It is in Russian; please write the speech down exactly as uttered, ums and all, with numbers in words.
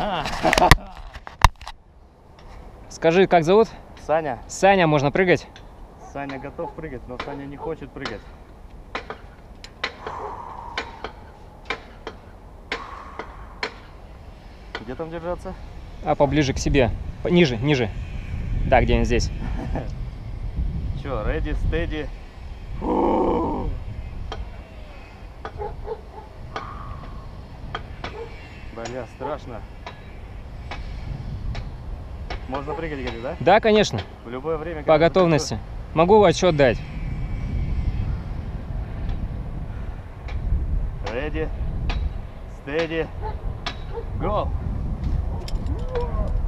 Скажи, как зовут? Саня. Саня, можно прыгать? Саня готов прыгать, но Саня не хочет прыгать. Где там держаться? А поближе к себе. Ниже, ниже. Да, где-нибудь здесь. Че, ready, steady. Бля, страшно. Можно прыгать, говорю, да? Да, конечно. В любое время. По готовности. Могу отчет дать. Ready, steady, go.